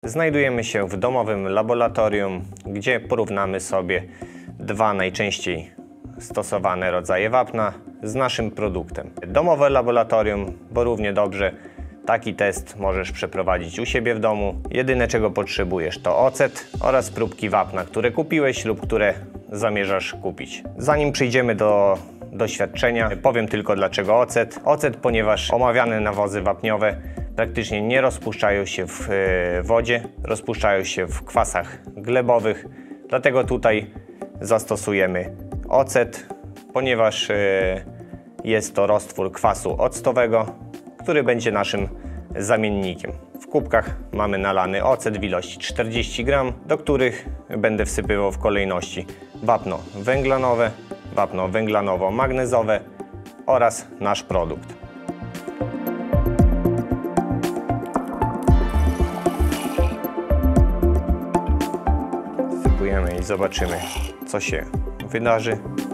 Znajdujemy się w domowym laboratorium, gdzie porównamy sobie dwa najczęściej stosowane rodzaje wapna z naszym produktem. Domowe laboratorium, bo równie dobrze taki test możesz przeprowadzić u siebie w domu. Jedyne czego potrzebujesz to ocet oraz próbki wapna, które kupiłeś lub które zamierzasz kupić. Zanim przejdziemy do doświadczenia, powiem tylko dlaczego ocet. Ocet, ponieważ omawiane nawozy wapniowe praktycznie nie rozpuszczają się w wodzie, rozpuszczają się w kwasach glebowych, dlatego tutaj zastosujemy ocet, ponieważ jest to roztwór kwasu octowego, który będzie naszym zamiennikiem. W kubkach mamy nalany ocet w ilości 40 g, do których będę wsypywał w kolejności wapno węglanowe, wapno węglanowo-magnezowe oraz nasz produkt. Wsypujemy i zobaczymy, co się wydarzy.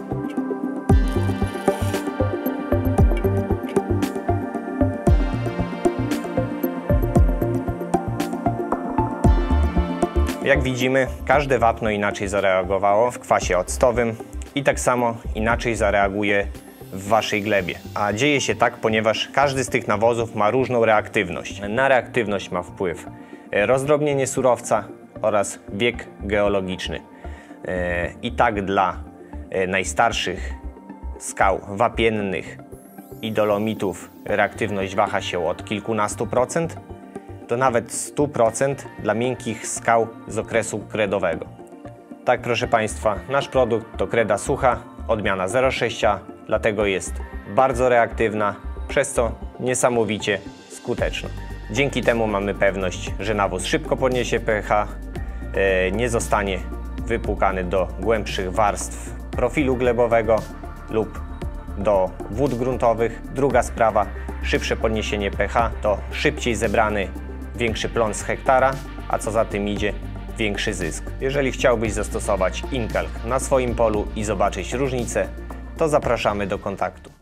Jak widzimy, każde wapno inaczej zareagowało w kwasie octowym i tak samo inaczej zareaguje w waszej glebie. A dzieje się tak, ponieważ każdy z tych nawozów ma różną reaktywność. Na reaktywność ma wpływ rozdrobnienie surowca oraz wiek geologiczny. I tak dla najstarszych skał wapiennych i dolomitów reaktywność waha się od kilkunastu procent do nawet 100% dla miękkich skał z okresu kredowego. Tak, proszę Państwa, nasz produkt to kreda sucha, odmiana 0,6, dlatego jest bardzo reaktywna, przez co niesamowicie skuteczna. Dzięki temu mamy pewność, że nawóz szybko podniesie pH, nie zostanie wypłukany do głębszych warstw profilu glebowego lub do wód gruntowych. Druga sprawa, szybsze podniesienie pH to szybciej zebrany większy plon z hektara, a co za tym idzie, większy zysk. Jeżeli chciałbyś zastosować Inkalk na swoim polu i zobaczyć różnicę, to zapraszamy do kontaktu.